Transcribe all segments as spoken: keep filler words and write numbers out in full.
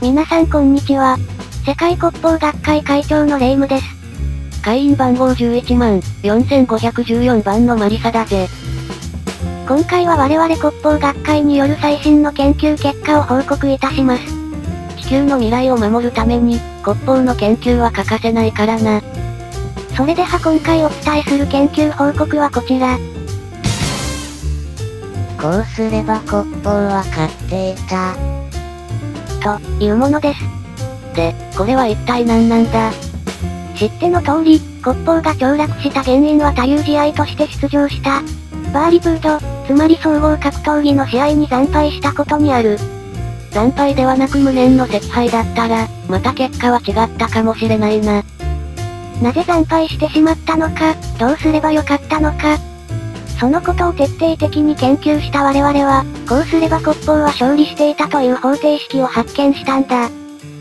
皆さんこんにちは。世界骨砲学会会長のレイムです。 会員番号じゅういちまんよんせんごひゃくじゅうよんばんのマリサだぜ。 今回は我々骨砲学会による最新の研究結果を報告いたします。 地球の未来を守るために、骨砲の研究は欠かせないからな。 それでは今回お伝えする研究報告はこちら。 こうすれば骨砲は勝っていた。 というものです。 で、これは一体何なんだ？ 知っての通り、骨砲が凋落した原因は他流試合として出場した、バーリプード、つまり総合格闘技の試合に惨敗したことにある。 惨敗ではなく無念の惜敗だったら、また結果は違ったかもしれないな。 なぜ惨敗してしまったのか、どうすればよかったのか。そのことを徹底的に研究した我々は、こうすれば骨砲は勝利していたという方程式を発見したんだ。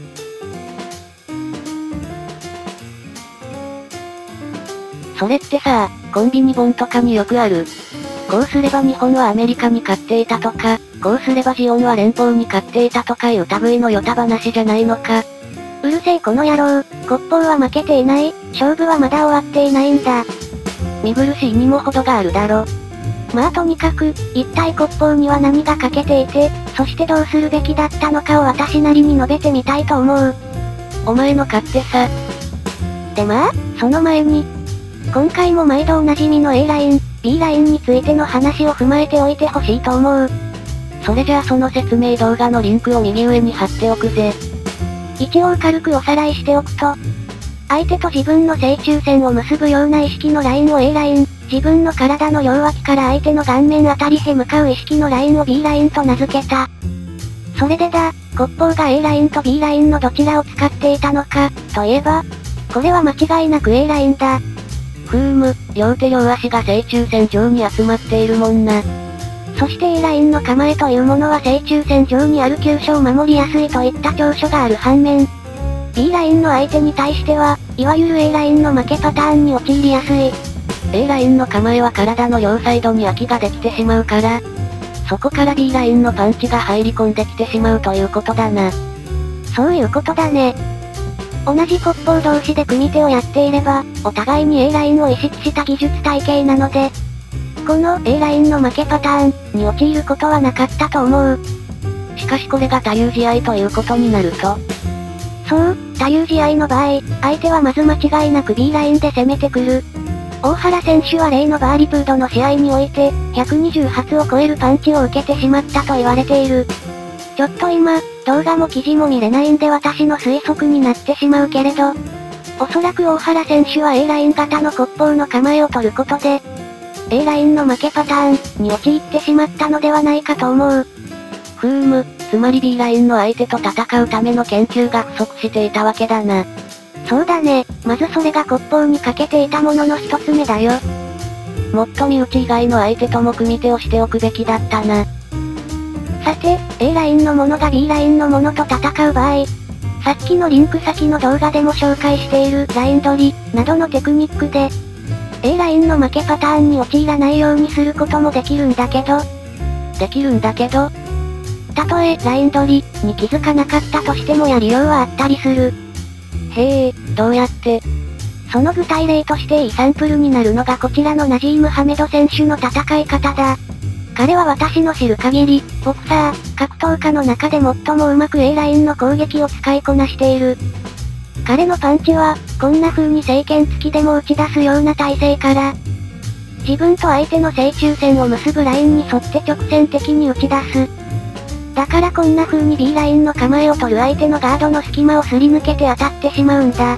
それってさ、コンビニ本とかによくある。こうすれば日本はアメリカに勝っていたとか、こうすればジオンは連邦に勝っていたとかいう類のヨタ話じゃないのか。 うるせえこの野郎、骨砲は負けていない、勝負はまだ終わっていないんだ。 見苦しいにも程があるだろ。 まあとにかく、一体骨砲には何が欠けていて、そしてどうするべきだったのかを私なりに述べてみたいと思う。 お前の勝手さ。 でまあ、その前に、今回も毎度おなじみの A ライン、B ラインについての話を踏まえておいてほしいと思う。 それじゃあその説明動画のリンクを右上に貼っておくぜ。 一応軽くおさらいしておくと、相手と自分の正中線を結ぶような意識のラインを A ライン、自分の体の両脇から相手の顔面あたりへ向かう意識のラインを B ラインと名付けた。それでだ、骨砲が A ラインと B ラインのどちらを使っていたのか、といえば、これは間違いなく A ラインだ。 ふーむ、両手両足が正中線上に集まっているもんな。 そして A ラインの構えというものは正中線上にある急所を守りやすいといった長所がある反面、B ラインの相手に対しては、いわゆる A ラインの負けパターンに陥りやすい。 A ラインの構えは体の両サイドに空きができてしまうから、そこから B ラインのパンチが入り込んできてしまうということだな。 そういうことだね。同じ骨砲同士で組手をやっていれば、お互いに A ラインを意識した技術体系なので、この A ラインの負けパターンに陥ることはなかったと思う。 しかしこれが他流試合ということになると、 そう、他流試合の場合、相手はまず間違いなく B ラインで攻めてくる。大原選手は例のバーリプードの試合において、ひゃくにじゅう発を超えるパンチを受けてしまったと言われている。ちょっと今、動画も記事も見れないんで私の推測になってしまうけれど、おそらく大原選手は A ライン型の骨砲の構えを取ることで、A ラインの負けパターンに陥ってしまったのではないかと思う。 ふーむ、つまり B ラインの相手と戦うための研究が不足していたわけだな。 そうだね、まずそれが骨砲に欠けていたものの一つ目だよ。 もっと身内以外の相手とも組手をしておくべきだったな。 さて、A ラインのものが B ラインのものと戦う場合、さっきのリンク先の動画でも紹介しているライン取りなどのテクニックで、A ラインの負けパターンに陥らないようにすることもできるんだけど、 できるんだけど、 たとえライン取りに気づかなかったとしてもやりようはあったりする。 へえ、どうやって？ その具体例としていいサンプルになるのがこちらのナジーム・ハメド選手の戦い方だ。彼は私の知る限り、ボクサー、格闘家の中で最もうまく A ラインの攻撃を使いこなしている。彼のパンチは、こんな風に正拳突きでも打ち出すような体勢から、自分と相手の正中線を結ぶラインに沿って直線的に打ち出す。だからこんな風に B ラインの構えを取る相手のガードの隙間をすり抜けて当たってしまうんだ。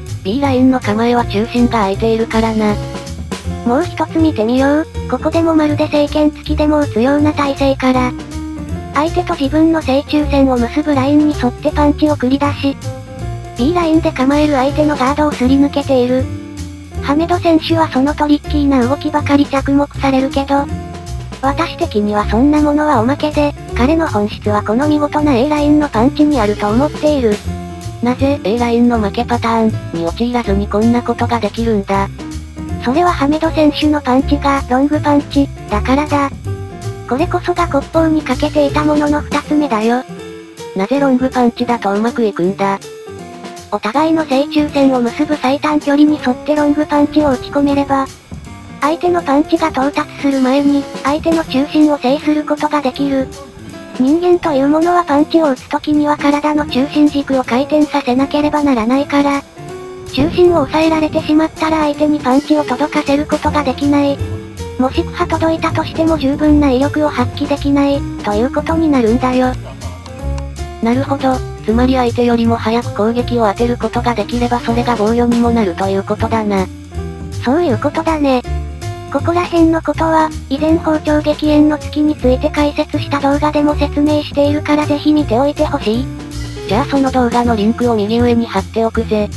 B ラインの構えは中心が空いているからな。 もう一つ見てみよう。ここでもまるで正拳突きでも打つような体勢から、相手と自分の正中線を結ぶラインに沿ってパンチを繰り出し、B ラインで構える相手のガードをすり抜けている。ハメド選手はそのトリッキーな動きばかり着目されるけど、私的にはそんなものはおまけで、彼の本質はこの見事な A ラインのパンチにあると思っている。 なぜ A ラインの負けパターンに陥らずにこんなことができるんだ？ それはハメド選手のパンチがロングパンチだからだ。これこそが骨砲に欠けていたものの二つ目だよ。 なぜロングパンチだとうまくいくんだ。 お互いの正中線を結ぶ最短距離に沿ってロングパンチを打ち込めれば、相手のパンチが到達する前に、相手の中心を制することができる。人間というものはパンチを打つ時には体の中心軸を回転させなければならないから、中心を抑えられてしまったら相手にパンチを届かせることができない。もしくは届いたとしても十分な威力を発揮できない、ということになるんだよ。 なるほど、つまり相手よりも早く攻撃を当てることができればそれが防御にもなるということだな。 そういうことだね。ここら辺のことは、以前包丁激炎の月について解説した動画でも説明しているからぜひ見ておいてほしい。 じゃあその動画のリンクを右上に貼っておくぜ。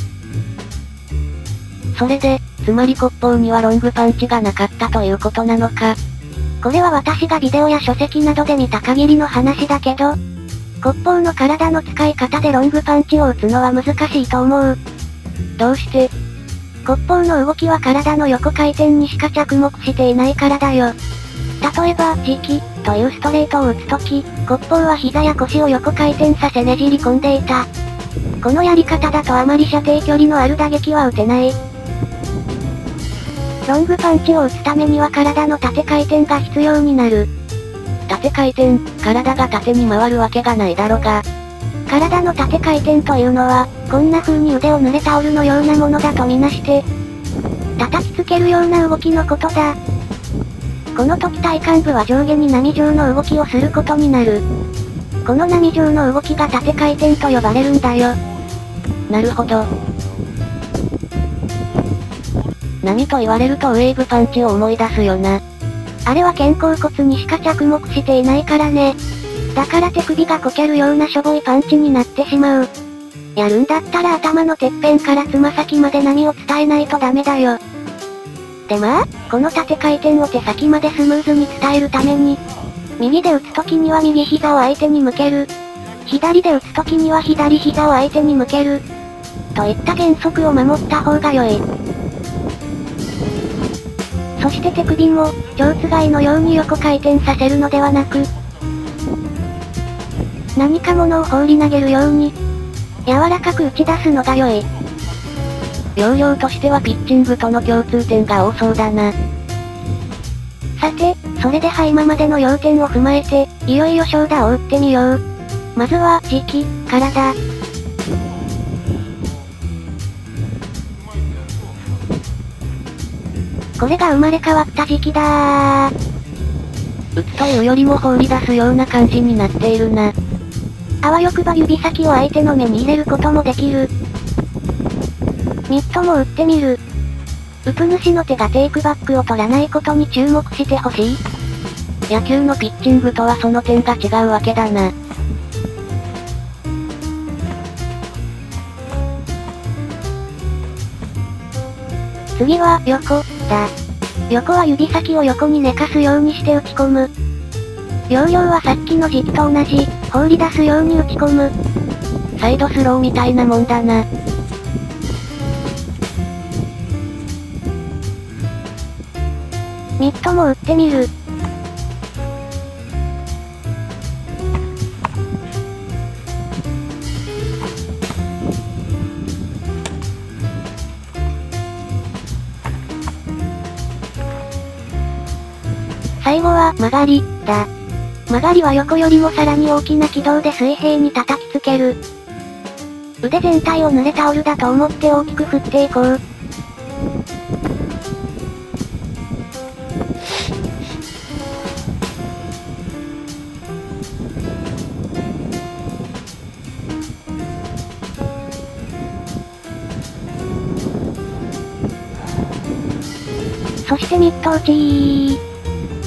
それで、つまり骨砲にはロングパンチがなかったということなのか。 これは私がビデオや書籍などで見た限りの話だけど、骨砲の体の使い方でロングパンチを打つのは難しいと思う。 どうして？ 骨砲の動きは体の横回転にしか着目していないからだよ。例えば、磁気というストレートを打つとき、骨砲は膝や腰を横回転させねじり込んでいた。このやり方だとあまり射程距離のある打撃は打てない。ロングパンチを打つためには体の縦回転が必要になる。 縦回転、体が縦に回るわけがないだろが。 体の縦回転というのは、こんな風に腕を濡れタオルのようなものだとみなして、叩きつけるような動きのことだ。この時体幹部は上下に波状の動きをすることになる。この波状の動きが縦回転と呼ばれるんだよ。 なるほど。波と言われるとウェーブパンチを思い出すよな。 あれは肩甲骨にしか着目していないからね。だから手首がこけるようなしょぼいパンチになってしまう。やるんだったら頭のてっぺんからつま先まで波を伝えないとダメだよ。でまあ、この縦回転を手先までスムーズに伝えるために、右で打つ時には右膝を相手に向ける。左で打つ時には左膝を相手に向ける。といった原則を守った方が良い。そして手首も、蝶つがいのように横回転させるのではなく、何か物を放り投げるように、柔らかく打ち出すのが良い。 要領としてはピッチングとの共通点が多そうだな。 さて、それではい今までの要点を踏まえて、いよいよ長打を打ってみよう。まずは、磁気、体。これが生まれ変わった時期だー。 打つというよりも放り出すような感じになっているな。 あわよくば指先を相手の目に入れることもできる。ミットも打ってみる。打つ主の手がテイクバックを取らないことに注目してほしい。 野球のピッチングとはその点が違うわけだな。 次は、横、だ。横は指先を横に寝かすようにして打ち込む。要領はさっきの時期と同じ、放り出すように打ち込む。 サイドスローみたいなもんだな。 ミットも打ってみる。最後は、曲がり、だ。曲がりは横よりもさらに大きな軌道で水平に叩きつける。腕全体を濡れタオルだと思って大きく振っていこう。そしてミット打ちー。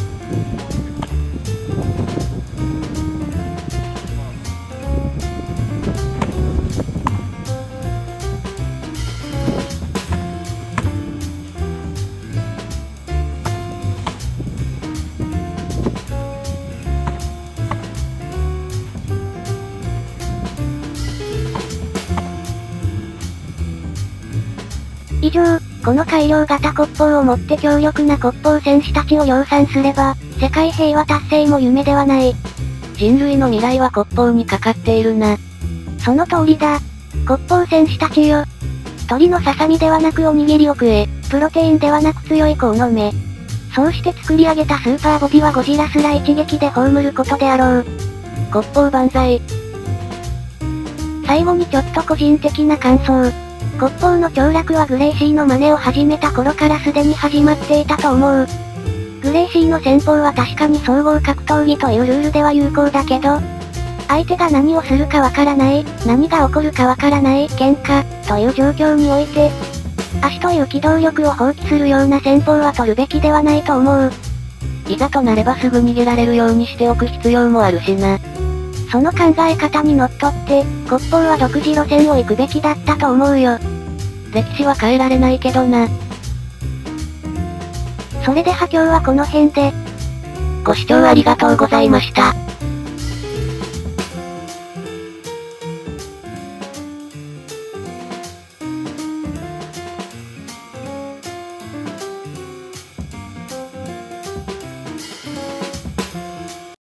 以上、この改良型骨砲を持って強力な骨砲戦士たちを量産すれば、世界平和達成も夢ではない。 人類の未来は骨砲にかかっているな。 その通りだ。骨砲戦士たちよ。鳥のささみではなくおにぎりを食え、プロテインではなく強い子を飲め。そうして作り上げたスーパーボディはゴジラすら一撃で葬ることであろう。 骨砲万歳。 最後にちょっと個人的な感想。骨砲の凋落はグレイシーの真似を始めた頃からすでに始まっていたと思う。グレイシーの戦法は確かに総合格闘技というルールでは有効だけど、相手が何をするかわからない、何が起こるかわからない喧嘩という状況において、足という機動力を放棄するような戦法は取るべきではないと思う。 いざとなればすぐ逃げられるようにしておく必要もあるしな。 その考え方にのっとって、骨砲は独自路線を行くべきだったと思うよ。 歴史は変えられないけどな。 それでは今日はこの辺で。 ご視聴ありがとうございました。